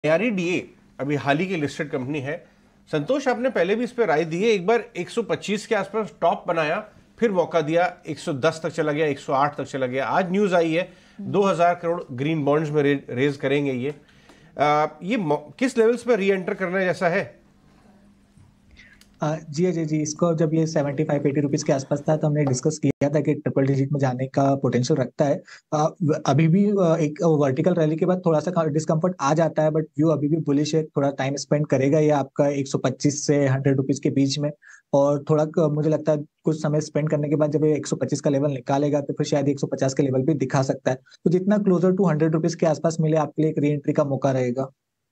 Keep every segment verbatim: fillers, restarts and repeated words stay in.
यारी डीए अभी हाल ही की लिस्टेड कंपनी है। संतोष, आपने पहले भी इस पर राय दी है, एक बार एक सौ पच्चीस के आसपास टॉप बनाया, फिर मौका दिया, एक सौ दस तक चला गया, एक सौ आठ तक चला गया। आज न्यूज आई है दो हज़ार करोड़ ग्रीन बॉन्ड्स में रे, रेज करेंगे। ये आ, ये किस लेवल्स पर री एंटर करने जैसा है? आ, जी जी जी इसको जब ये सेवेंटी फाइव एटी रुपीज के आसपास था तो हमने डिस्कस किया था कि ट्रिपल डिजिट में जाने का पोटेंशियल रखता है। आ, अभी भी आ, एक वर्टिकल रैली के बाद थोड़ा सा डिस्कम्फर्ट आ जाता है, बट व्यू अभी भी बुलिश है। थोड़ा टाइम स्पेंड करेगा ये आपका एक सौ पच्चीस से हंड्रेड रुपीज के बीच में, और थोड़ा क- मुझे लगता है कुछ समय स्पेंड करने के बाद जब ये एक सौ पच्चीस का लेवल निकालेगा तो फिर शायद एक सौ पचास के लेवल भी दिखा सकता है। तो जितना क्लोजर टू हंड्रेड रुपीज के आसपास मिले आपके लिए एक री एंट्री का मौका रहेगा।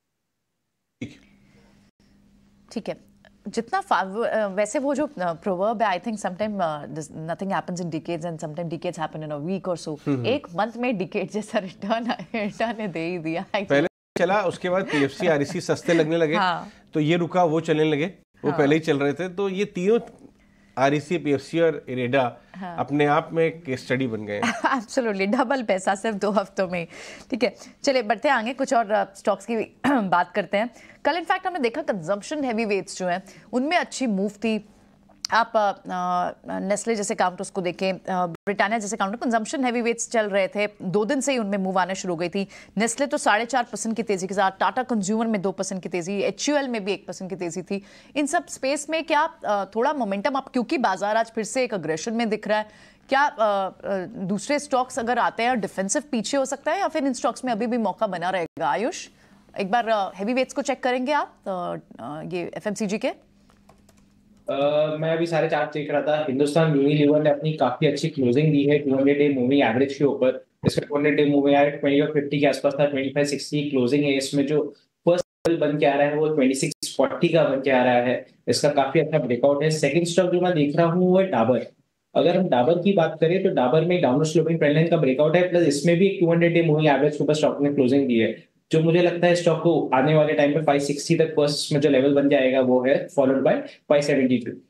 ठीक है। जितना फा- वैसे वो जो प्रोवर्ब है, I think sometime nothing happens in decades and sometime decades happen in a week और सो। एक मंथ में डिकेड जैसा रिटर्न रिटर्न ने दे ही दिया। पहले चला, उसके बाद पीएफसी आरईसी सस्ते लगने लगे। हाँ। तो ये रुका, वो चलने लगे। वो हाँ। पहले ही चल रहे थे। तो ये तीनों आरईसी, पीएफसी और इरेडा हाँ। अपने आप में केस स्टडी बन गए। एब्सोल्युटली डबल पैसा सिर्फ दो हफ्तों में। ठीक है, चलिए बढ़ते हैं आगे, कुछ और स्टॉक्स की बात करते हैं। कल इनफैक्ट हमने देखा कंजम्पशन हैवी वेट्स जो हैं उनमें अच्छी मूव थी। आप नेस्ले जैसे काउंटर्स को देखें, ब्रिटानिया जैसे काउंटर, कंजम्पशन हैवी वेट्स चल रहे थे, दो दिन से ही उनमें मूव आना शुरू हो गई थी। नेस्ले तो साढ़े चार परसेंट की तेजी के साथ, टाटा कंज्यूमर में दो परसेंट की तेजी, एचयूएल में भी एक परसेंट की तेजी थी। इन सब स्पेस में क्या थोड़ा मोमेंटम आप, क्योंकि बाजार आज फिर से एक अग्रेशन में दिख रहा है, क्या आ, आ, दूसरे स्टॉक्स अगर आते हैं डिफेंसिव पीछे हो सकता है, या फिर इन स्टॉक्स में अभी भी मौका बना रहेगा? आयुष, एक बार हैवी वेट्स को चेक करेंगे आप, आ, ये एफएमसीजी के। Uh, मैं अभी साढ़े चार देख रहा था। हिंदुस्तान यूनिलीवर ने अपनी काफी अच्छी क्लोजिंग दी है two hundred day moving average के ऊपर। इसका two hundred day moving average twenty और फिफ्टी के आसपास था, ट्वेंटी फाइव सिक्सटी क्लोजिंग है। इसमें जो फर्स्ट लेवल बन के आ रहा है वो ट्वेंटी सिक्स फोर्टी का बन के आ रहा है। इसका काफी अच्छा ब्रेकआउट है। सेकंड स्टॉक जो मैं देख रहा हूँ वो है डाबर। अगर हम डाबर की बात करें तो डाबर में डाउनवर्ड स्लोपिंग ट्रेंड लाइन का ब्रेकआउट है, प्लस इसमें भी एक two hundred day moving average के ऊपर स्टॉक ने क्लोजिंग दी है। जो मुझे लगता है स्टॉक को आने वाले टाइम पे फाइव सिक्सटी तक फर्स्ट में जो लेवल बन जाएगा वो है followed by five seventy to.